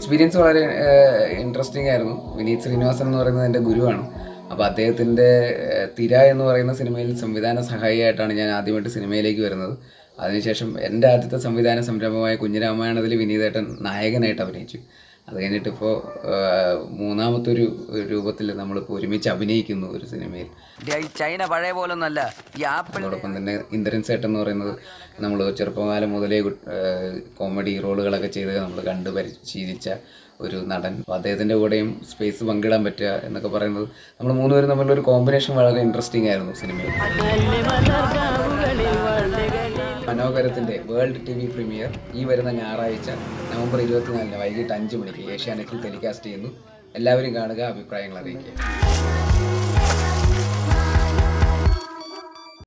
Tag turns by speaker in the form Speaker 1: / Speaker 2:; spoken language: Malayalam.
Speaker 1: എക്സ്പീരിയൻസ് വളരെ ഇൻട്രസ്റ്റിംഗ് ആയിരുന്നു. വിനീത് ശ്രീനിവാസൻ എന്ന് പറയുന്നത് എൻ്റെ ഗുരുവാണ്. അപ്പോൾ അദ്ദേഹത്തിൻ്റെ തിര എന്ന് പറയുന്ന സിനിമയിൽ സംവിധാന സഹായിയായിട്ടാണ് ഞാൻ ആദ്യമായിട്ട് സിനിമയിലേക്ക് വരുന്നത്. അതിനുശേഷം എൻ്റെ ആദ്യത്തെ സംവിധാന സംരംഭമായ കുഞ്ഞിരാമായണത്തിൽ വിനീതേട്ടൻ നായകനായിട്ട് അഭിനയിച്ചു. അത് കഴിഞ്ഞിട്ടിപ്പോൾ മൂന്നാമത്തെ ഒരു രൂപത്തിൽ നമ്മളിപ്പോൾ ഒരുമിച്ച് അഭിനയിക്കുന്നു ഒരു സിനിമയിൽ.
Speaker 2: ചൈന പഴയ പോലൊന്നല്ല.
Speaker 1: അതോടൊപ്പം തന്നെ ഇന്ദ്രൻ സേട്ടൻ എന്ന് പറയുന്നത് നമ്മൾ ചെറുപ്പകാലം മുതലേ കോമഡി റോളുകളൊക്കെ ചെയ്ത് നമ്മൾ കണ്ട് പരിശീലിച്ച ഒരു നടൻ. അപ്പോൾ അദ്ദേഹത്തിൻ്റെ കൂടെയും സ്പേസ് പങ്കിടാൻ പറ്റുക എന്നൊക്കെ പറയുന്നത് നമ്മൾ മൂന്നുപേരും തമ്മിലൊരു കോമ്പിനേഷൻ വളരെ ഇൻട്രസ്റ്റിംഗ് ആയിരുന്നു സിനിമയിൽ. മനോഹരത്തിൻ്റെ വേൾഡ് TV പ്രീമിയർ ഈ വരുന്ന ഞായറാഴ്ച നവംബർ 24 വൈകിട്ട് 5 മണിക്ക് ഏഷ്യാനെറ്റിൽ ടെലികാസ്റ്റ് ചെയ്യുന്നു. എല്ലാവരും കാണുക, അഭിപ്രായങ്ങൾ അറിയിക്കുക.